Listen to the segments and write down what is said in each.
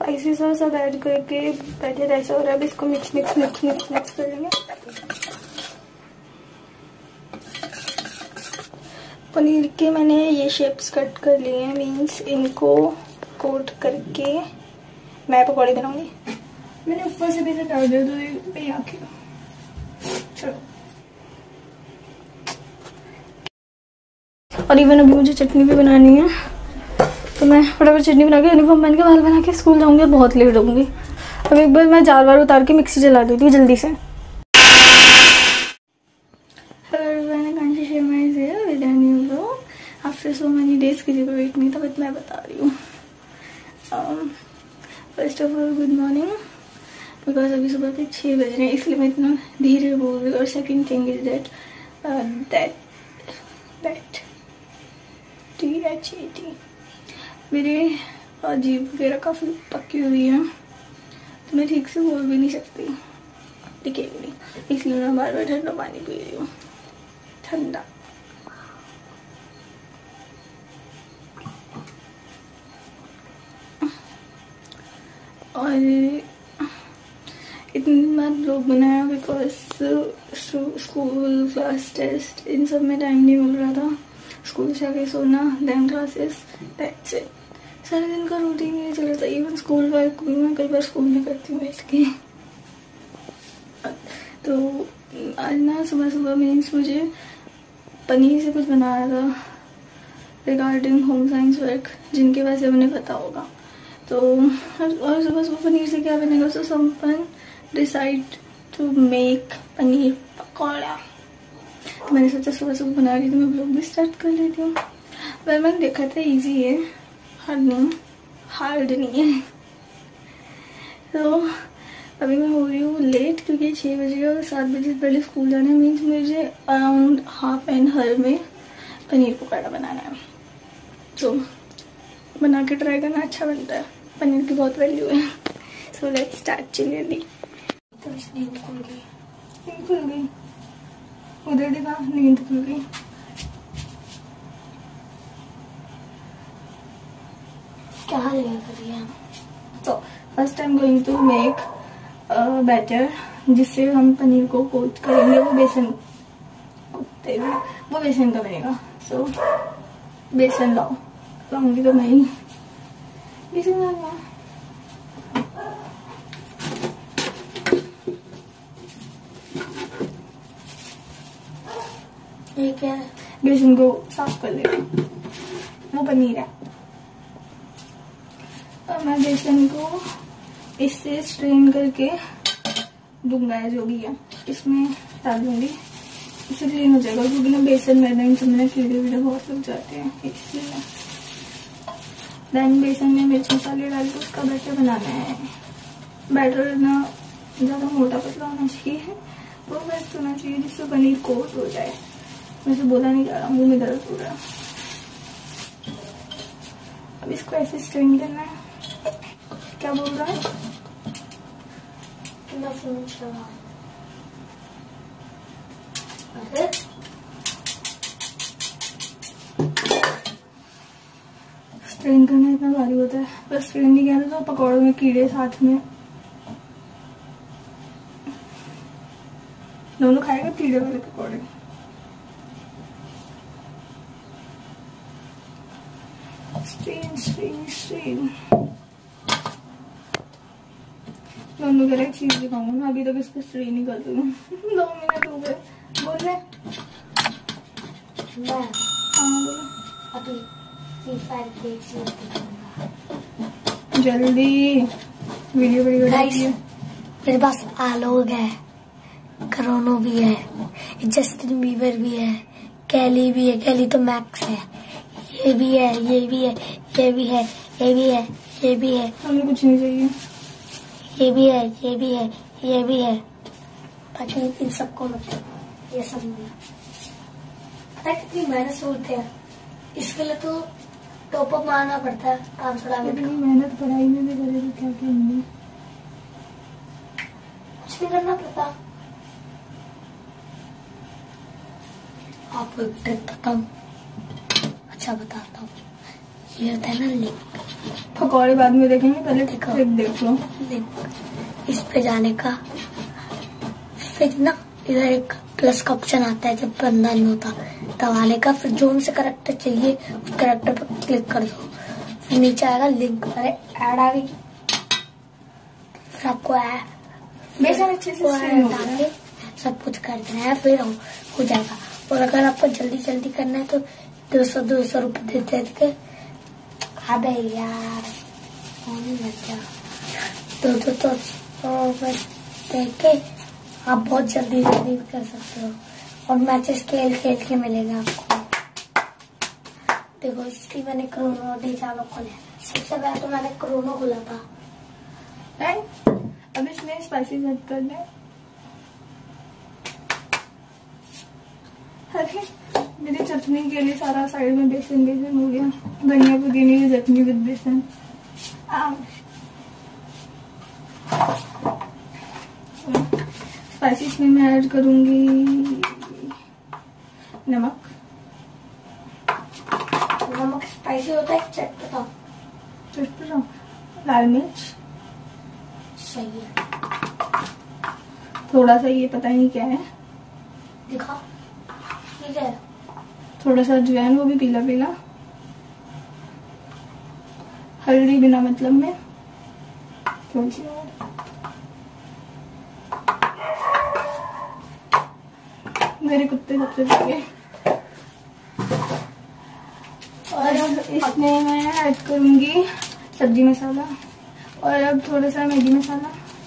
Spicy sauce सब add करके batter ऐसा हो रहा है। अब इसको मिक्स कर लेंगे। पनीर के मैंने ये शेप्स कट कर लिए हैं, मीन्स इनको कोट करके मैं पकौड़े बनाऊंगी। मैंने ऊपर से भी हटा दिया तो ये आके चलो। और इवन अभी मुझे चटनी भी बनानी है, तो मैं फटाफट चटनी बना के यूनिफॉर्म पहन के बाल बना के स्कूल जाऊंगी और बहुत लेट होंगी। अब एक बार मैं जार बार उतार के मिक्सी चला देती हूँ जल्दी से। आफ्टर सो मैनी डेज किसी को वेट नहीं था, बट मैं बता रही हूँ। First of all good morning, because अभी सुबह के 6 बज रहे हैं इसलिए मैं इतना धीरे बोल रही हूँ। और second thing is that THAT मेरे जीभ वगैरह काफ़ी पकी हुई है, तो मैं ठीक से बोल भी नहीं सकती, दिखेगी नहीं, इसलिए मैं बार बार ठंडा पानी पी रही हूँ। ठंडा और इतना ब्लॉग बनाया बिकॉज स्कूल क्लास टेस्ट इन सब में टाइम नहीं मिल रहा था। स्कूल से आके सोना, देन क्लासेस, दैट्स इट। सारे दिन का रूटीन ये चल रहा था। इवन स्कूल वर्क भी मैं कई बार स्कूल में करती हूँ बैठ के। तो आज ना सुबह सुबह मीन्स मुझे पनीर से कुछ बनाया था रिगार्डिंग होम साइंस वर्क, जिनके वजह उन्हें पता होगा। तो और सुबह सुबह पनीर से क्या बनेगा, so someone decide to make paneer pakora. तो मैंने सोचा सुबह सुबह बना रही थी, मैं ब्लॉग भी स्टार्ट कर लेती हूँ। वह मैंने देखा था इजी है, हार्ड नहीं है। तो अभी मैं हो रही हूँ लेट क्योंकि 6 बजे और 7 बजे से पहले स्कूल जाना है। मीन्स मुझे अराउंड हाफ एन आवर में पनीर पकौड़ा बनाना है। तो बना के ट्राई करना, अच्छा बनता है। पनीर की बहुत वैल्यू है। So let's start. चलिए नींद खुल गई उधर देखा, नींद खुल गई। क्या करिए। तो first I am going to make batter, जिससे हम पनीर को कोट करेंगे। वो बेसन का बनेगा। सो बेसन लाऊंगी तो नहीं, बेसन लाऊंगा। ये क्या है, बेसन को साफ कर लेगा, वो पनीर है। और मैं बेसन को इससे स्ट्रेन करके दूंगा, जो भी है इसमें डाल दूंगी, इससे क्लीन हो जाएगा। क्योंकि ना बेसन मैदा इन सब में कीड़े बहुत लग जाते हैं, इसलिए। देन बेसन में मिर्च मसाले डाल के उसका बैटर बनाना है। बैटर ना ज़्यादा मोटा पतला होना चाहिए, वो बेस्ट होना चाहिए जिससे पनीर कोट हो जाए। मुझे बोला नहीं जा रहा, मुंह में दर्द हो रहा है। अब इसको ऐसे स्ट्रेन करना है। क्या बोल रहा है? स्ट्रेन करना इतना भारी होता है, बस स्ट्रेन नहीं किया तो पकौड़ों में कीड़े साथ में। दोनों खाएगा कीड़े वाले पकौड़े। स्ट्रेन दोनों कह रहे चीज दिखाऊंगा मैं, अभी तक इसको स्ट्रेन नहीं कर दूँ। 2 मिनट हो गए। बोल रहे जल्दी, वीडियो बड़ी बड़ी है। मेरे पास आलोक है, करोनो भी है, जस्टिन बीबर भी है, कैली भी है, कैली तो मैक्स है, ये भी है, ये भी है, ये भी है, ये भी है, ये भी है। हमें कुछ नहीं चाहिए। ये भी है, ये भी है, ये भी है। ताकि इन सबको मतलब ये सब पता है कितनी मेहनत से होते हैं। इसके लिए तो टॉप अप मारना पड़ता है 500 मेहनत पढ़ाई में भी करे तो क्या करेंगे, कुछ नहीं करना पड़ता। आपको एक ट्रिक बताऊं, अच्छा बताता हूँ। ये होता है ना लिंक, पकौड़े बाद में देखेंगे, पहले ट्रिक देख लो। इस पे जाने का, फिर ना इधर एक प्लस का ऑप्शन आता है जब बंदा नहीं होता, दबाने का, फिर जो से करेक्टर चाहिए उस करेक्टर पर क्लिक कर दो, फिर नीचे आएगा लिंक। अरे ऐड आ गई, फिर आपको बेसन अच्छे से डाल के सब कुछ कर देना है, फिर हो जाएगा। और अगर आपको जल्दी जल्दी करना है तो 200 रुपये देते। अबे यार तो देख के आप बहुत जल्दी भी कर सकते हो, और मैचेस खेल के मिलेगा आपको। देखो इसकी मैंने क्रोनो डेजालो खोला, सबसे पहले तो मैंने क्रोनो खोला था। अब इसमें स्पाइसेस ऐड कर दें। अरे मेरी चटनी के लिए सारा साइड में बेसन हो गया, धनिया पुदीने की चटनी विद बेसन। स्पाइसेस में मैं ऐड करूंगी नमक। स्पाइसी होता है चटपटा, लाल मिर्च सही है, थोड़ा सा ये पता नहीं क्या है, दिखा ठीक है, थोड़ा सा अजवाइन, वो भी पीला पीला, हल्दी बिना मतलब में थोड़ी सी और, मेरे कुत्ते सबसे पहले। और अब इसमें मैं ऐड करूंगी सब्जी मसाला, और अब थोड़ा सा मैगी मसाला,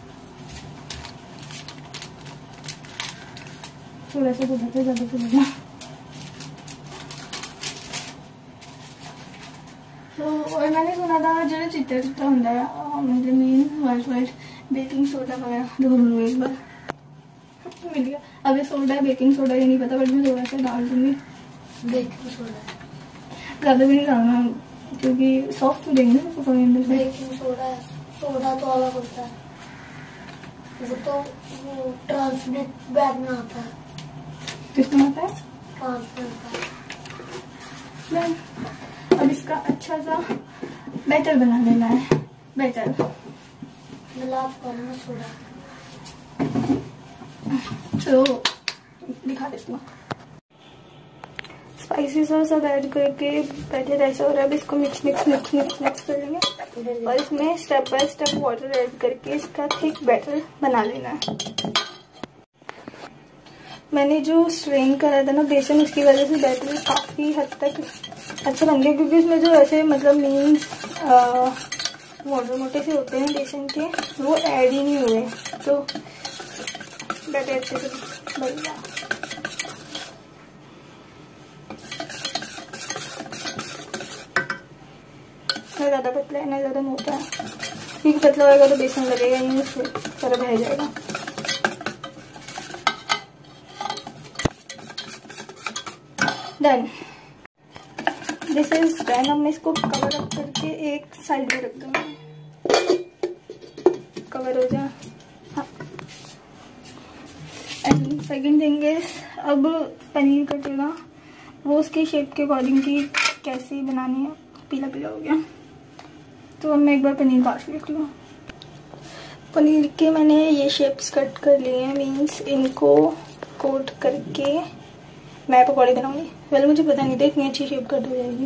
थोड़ा सा ज्यादा से ज्यादा। तो और मैंने सुना था जो चिट्टा होता है, मतलब मेन वाइट बेकिंग सोडा वगैरह ढूंढ एक बार मिल गया। अब ये सोडा है, बेकिंग सोडा ये नहीं पता, बट मैं थोड़ा सा डाल दूंगी। बेकिंग सोडा ज्यादा भी नहीं डालना क्योंकि सॉफ्ट हो जाएंगे ना पकौड़े अंदर से। बेकिंग सोडा तो अलग होता है, वो तो ट्रांसपेरेंट बैग में आता है। किसमें आता है? ट्रांसपेरेंट। अब इसका अच्छा सा बैटर बना लेना है। बैटर मिला सोडा, तो दिखा देती हूँ। स्पाइसेस और सब ऐड करके बैटर ऐसा हो रहा है। अब इसको मिक्स कर लेंगे, और इसमें step by step water add करके इसका थिक बैटर बना लेना है। मैंने जो स्ट्रेन करा था ना बेसन, उसकी वजह से बैटर काफी हद तक अच्छा बन गया, क्योंकि उसमें जो ऐसे मतलब मीन्स मोटे से होते हैं बेसन के, वो ऐड ही नहीं हुए, तो बैटर अच्छे से बन गया। ना ज़्यादा पतला है ना ज़्यादा मोटा है, क्योंकि पतला होगा तो बेसन लगेगा नहीं, उससे सारा बह जाएगा। Done, this is done. अब मैं इसको कवर अप करके एक साइड में रख दूंगी, कवर हो जाए। हाँ, एंड सेकेंड थिंग इज, अब पनीर कटेगा, वो उसकी शेप के अकॉर्डिंग की कैसे बनानी है। पीला पीला हो गया, तो अब मैं एक बार पनीर काट के रख लूँ। पनीर के मैंने ये शेप्स कट कर लिए हैं, मीन्स इनको कोट करके मैं पकौड़े बनाऊंगी। वेल मुझे पता नहीं था इतनी अच्छी शेप कट हो जाएगी।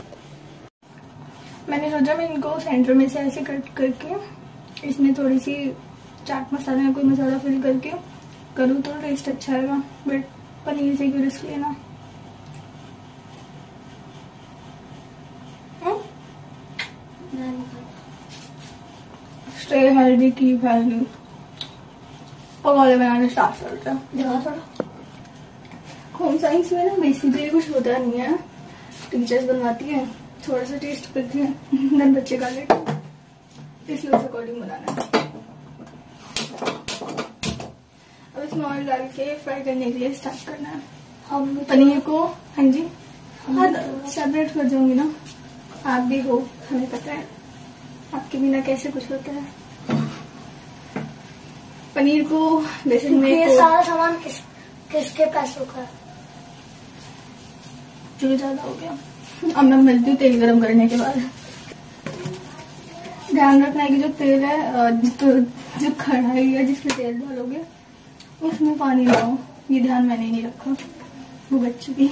मैंने सोचा मैं इनको सेंटर में से ऐसे कट करके इसमें थोड़ी सी चाट मसाला या कोई मसाला फिल करके करूँ तो टेस्ट अच्छा आएगा, बट पनीर से क्यों रिस्क लेना। स्टे हेल्दी की वैल्यू, पकौड़े बनाने स्टार्ट करते हैं। होम साइंस में ना बेसिकली कुछ होता नहीं है, टीचर्स बनवाती है, थोड़ा सा टेस्ट करती है, देन बच्चे खा लेते हैं, इसलिए उस अकॉर्डिंग बनाना है। अब इसमें ऑयल डाल के फ्राई करने के लिए स्टार्ट करना है। हम पनीर को, हाँ जी, हाँ सेपरेट कर जाऊंगी ना, आप भी हो, हमें पता है आपके बिना कैसे कुछ होता है। पनीर को बेसन में ये सारा सामान किसके पैसों का? जो ज्यादा हो गया। अब मैं मिलती हूँ तेल गरम करने के बाद। ध्यान रखना है कि जो तेल है, जो कढ़ाई है जिसमें तेल डालोगे उसमें पानी ना हो। ये ध्यान मैंने नहीं रखा, वो बच्चे की।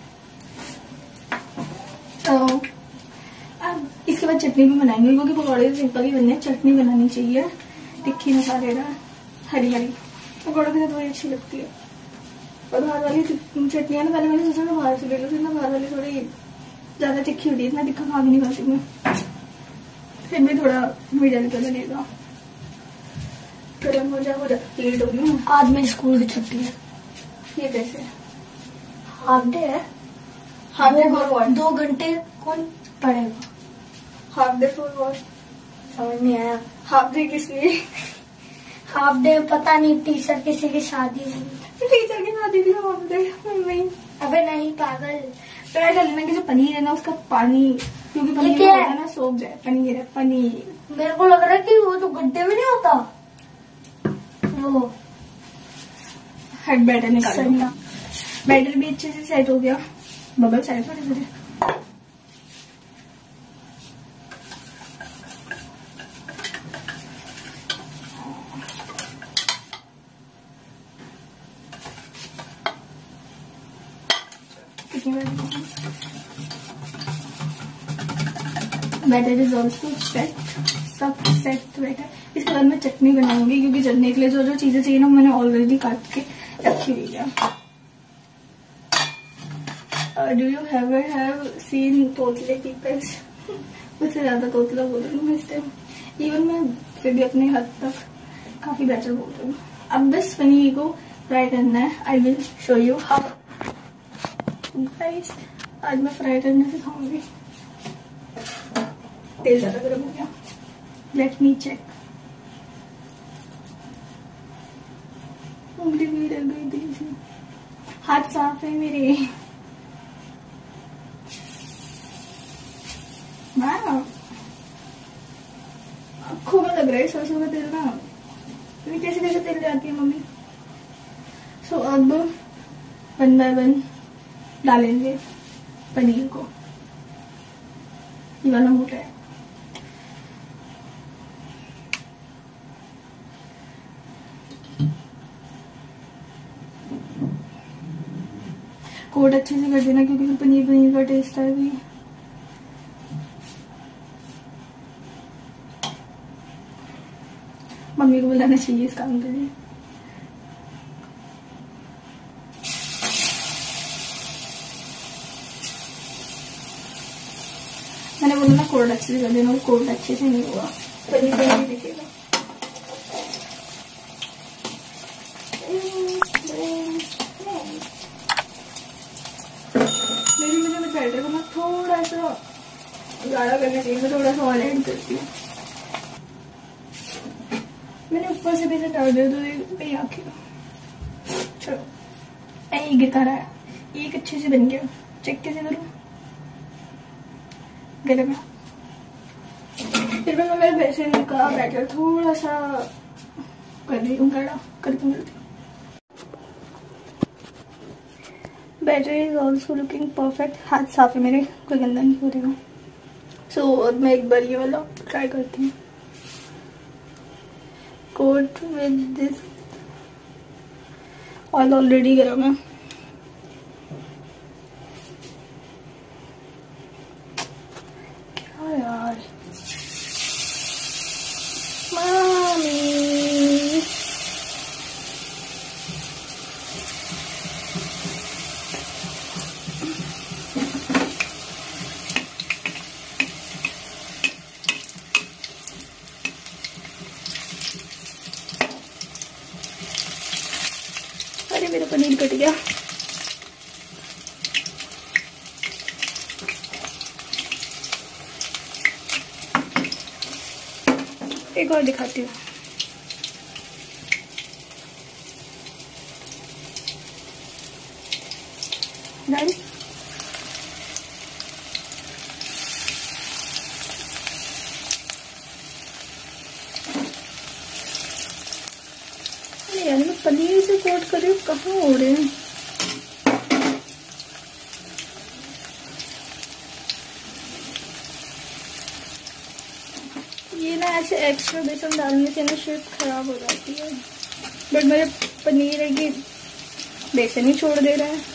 तो अब इसके बाद चटनी भी बनाएंगे, क्योंकि पकौड़े तो सिंपल ही बनने, चटनी बनानी चाहिए तिक्खी मसालेदार हरी हरी। पकौड़ों के साथ बड़ी अच्छी लगती है। और बाहर वाली चटनी है ना, पहले मैंने सोचा मैं बाहर से ले लूँ, फिर ना बाहर वाली थोड़ी ज्यादा तिक्खी होती है, इतना तिक्खा खा भी नहीं पाती मैं, फिर भी थोड़ा मीडियम का बनेगा। गर्म हो जाए, हो जाए लेट होगी ना। आज मेरी स्कूल की छुट्टी है। ये कैसे हाफ डे है? Half day for what? 2 घंटे कौन पढ़ेगा? Half day for what? समझ नहीं आया। हाफ डे किस लिए? हाफ डे पता नहीं, टीचर किसी की शादी में। टीचर की शादी भी हाफ डे? नहीं, अबे नहीं पागल। ट्राई कर लेना कि जो पनीर है ना उसका पानी, क्योंकि पनीर क्या होता है ना सोख जाए। पनीर है, पनीर। मेरे को लग रहा है कि वो तो गड्ढे में नहीं होता, वो हेड बैटर निकाल सही। बैटर भी अच्छे से सेट हो गया, बबल सेट हो रहे। बैटर इज ऑल्सो सेट, सब सेट बैटर। इसके बाद मैं चटनी बनाऊंगी, क्योंकि चटनी के लिए जो जो चीजें चाहिए ना मैंने ऑलरेडी काट के रखी हुई है। डू यू हैव सीन तोतले पीपल्स? उससे ज्यादा तोतला बोल रही हूँ इस टाइम, इवन मैं फिर भी अपने हद तक काफी बेटर बोल रही हूँ। अब बस पनीर को फ्राई करना है। I will show you how. Guys आज मैं फ्राई करना सिखाऊंगी। तेल ज्यादा गर्म हो गया, लेट मी चेक। उंगली भी लग गई थी इसमें। हाथ साफ है मेरे। आँखों में लग रहा है सरसों का तेल ना। कैसे कैसे तेल जाती है मम्मी। सो अब 1 by 1 डालेंगे पनीर को। ये वाला मोटा है। कोट अच्छे से कर देना, क्योंकि पनीर पनीर का टेस्ट है भी। मम्मी को बुलाना चाहिए इस काम के लिए। मैंने बोला ना कोट अच्छे से कर देना, कोट अच्छे से नहीं हुआ, पनीर पनीर दिखेगा। मुझे बैटर को ना थोड़ा सा गाढ़ा करना चाहिए, मैं थोड़ा सा और ऐड करती हूँ। मैंने ऊपर से भी से डाल दिया तो ये आखिर चलो नहीं गिरता रहा है। एक अच्छे से बन गया। चेक कैसे करूँ? गरम है। फिर मैं मेरे बेसन का बैटर थोड़ा सा कर रही हूँ, गाढ़ा करती। Batter is also looking perfect. हाथ साफ है मेरे, कोई गंदा नहीं हो रहा। सो अब मैं एक बार ये वाला ट्राई करती हूँ। Coat with this oil already गर्म है। क्या यार मामी, अरे मेरा पनीर कट गया। एक और दिखाती हूँ। डाल यार, मैं पनीर से कोट कर रही हूँ, कहाँ हो रहे हैं। ये ऐसे एक्स्ट्रा बेसन डालने से ना शेप खराब हो जाती है, बट मेरे पनीर है कि बेसन ही छोड़ दे रहा है।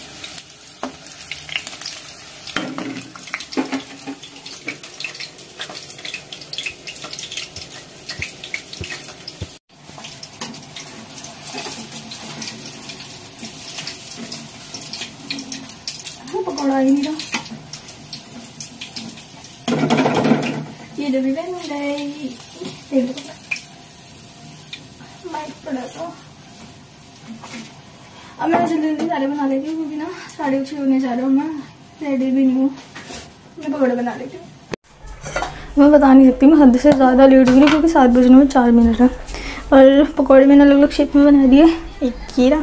पकौड़ा ही नहीं रहा, ये जो भी बन गई माइक पड़ा तो अब मैं जल्दी जल्दी सारे बना लेती हूँ, क्योंकि ना 6:30 होने जा रहा हूँ, मैं रेडी भी नहीं हूँ। मैं पकौड़े बना लेती हूँ। मैं बता नहीं सकती, मैं हद से ज़्यादा लेट हुई क्योंकि 7 बजने में 4 मिनट है। और पकौड़े मैंने अलग अलग शेप में बना दिए। एक कीड़ा,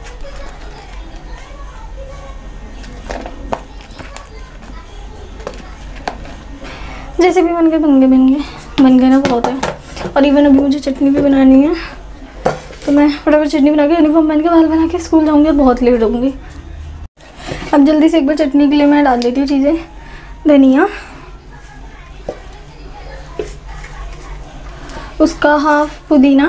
जैसे भी बन गए ना बहुत है। और इवन अभी मुझे चटनी भी बनानी है, तो मैं फटाफट चटनी बना के यूनिफॉर्म पहन के बाल बना के स्कूल जाऊंगी और बहुत लेट होंगी। अब जल्दी से एक बार चटनी के लिए मैं डाल देती हूँ चीज़ें। धनिया, उसका हाफ पुदीना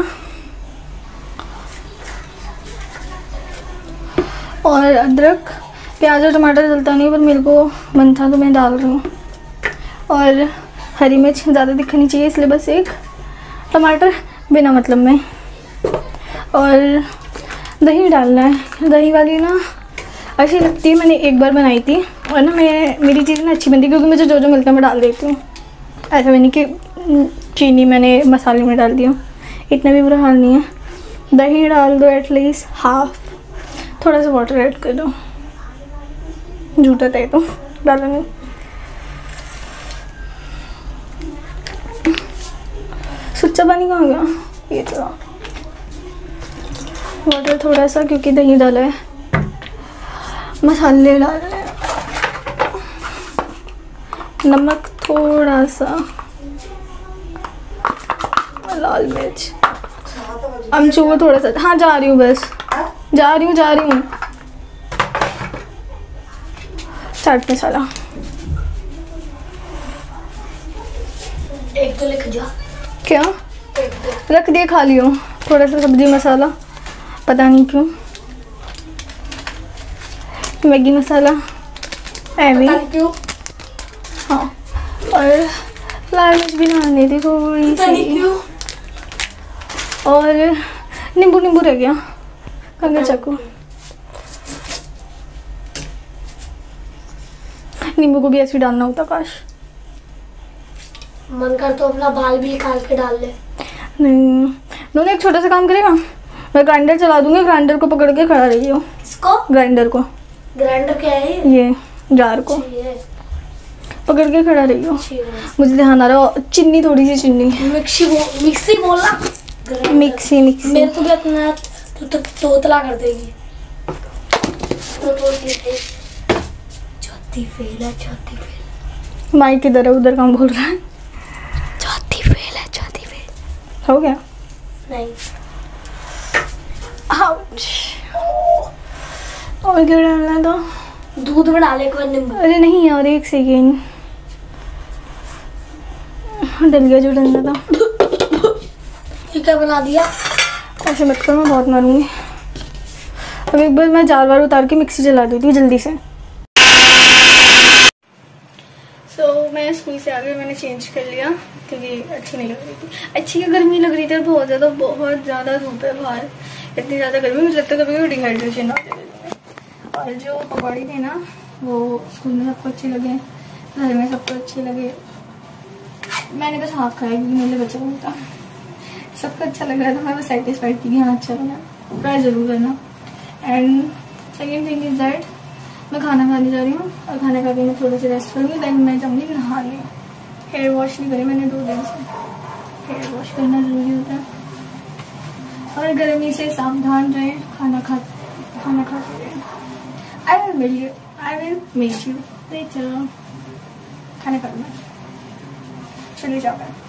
और अदरक। प्याज और टमाटर डलता नहीं, पर मेरे को मन था तो मैं डाल रही हूँ। और हरी मिर्च ज़्यादा दिखनी चाहिए, इसलिए बस एक टमाटर बिना मतलब में। और दही डालना है। दही वाली ना अच्छी लगती है, मैंने एक बार बनाई थी और ना मेरी चीज़ ना अच्छी बनती है, क्योंकि मुझे जो जो मिलता है मैं डाल देती हूँ। ऐसा मैंने कि चीनी मैंने मसाले में डाल दिया, इतना भी बुरा हाल नहीं है। दही डाल दो एटलीस्ट हाफ, थोड़ा सा वाटर ऐड कर दो, झूठा तय तो डाला नहीं। सच्चा पानी कहाँ गया? ये तो वाटर थोड़ा सा, क्योंकि दही डाला है। मसाले डाल रहे हैं, नमक थोड़ा सा, लाल मिर्च, अमचूर थोड़ा सा। हाँ जा रही हूँ, बस जा रही हूँ। चाट मसाला एक तो लिख जा। क्या रख दिए, खा लियो। थोड़ा सा सब्जी मसाला, पता नहीं क्यों। मैगी मसाला एवी, क्यों? हाँ, और लाल मिर्च भी डालनी थी थोड़ी सी। और नींबू रह गया, कहाँ चाकू। नींबू को भी ऐसे डालना होता काश। मन कर तो अपना बाल भी निकाल के डाल ले। नहीं, दोनों एक छोटा सा काम करेगा, मैं ग्राइंडर चला दूंगी, ग्राइंडर को पकड़ के खड़ा रही हो। किसको? ग्राइंडर को। ग्राइंडर क्या है? ये जार को पकड़ के खड़ा रही हो। मुझे ध्यान आ रहा, चीनी थोड़ी सी चीनी। मिक्सी बोला, मिक्सी। मेरे को भी अपना तो तोतला कर देगी। चौथी फेल। माइक किधर है? उधर काम बोल रहा है। चौथी फेल। हो गया? नहीं। और क्या डालना था? दूध में डाले एक बार नींबू। अरे नहीं यार, एक सेकेंड, डल गया जो डलना था। ये क्या बना दिया? ऐसे मत कर, मैं बहुत मारूंगी। अब एक बार मैं जार उतार के मिक्सी चला देती हूँ जल्दी से। मैं स्कूल से आ गई, मैंने चेंज कर लिया क्योंकि अच्छी नहीं लग रही थी। अच्छी क्या गर्मी लग रही थी, बहुत ज़्यादा धूप है बाहर। इतनी ज़्यादा गर्मी, मुझे लगता है कभी डिहाइड्रेशन आ जाएगी। और जो पकौड़े थे ना, वो स्कूल में सबको अच्छे लगे, घर में सबको अच्छे लगे। मैंने बस हाफ खाया क्योंकि मेरे बच्चा को था, सबको अच्छा लग रहा था। मैं बस सेटिस्फाइड थी कि हाँ अच्छा बना, ट्राई ज़रूर करना। And second thing is that मैं खाना खाने जा रही हूँ, और खाना खा के मैं थोड़ा सा रेस्ट करूँगी, देन मैं जाऊँगी नहाने। हेयर वॉश नहीं करी मैंने 2 दिन से, हेयर वॉश करना ज़रूरी होता है। और गर्मी से सावधान रहें, खाना खाते रहें। I will meet you later. खाना खाना चलिए जाओ।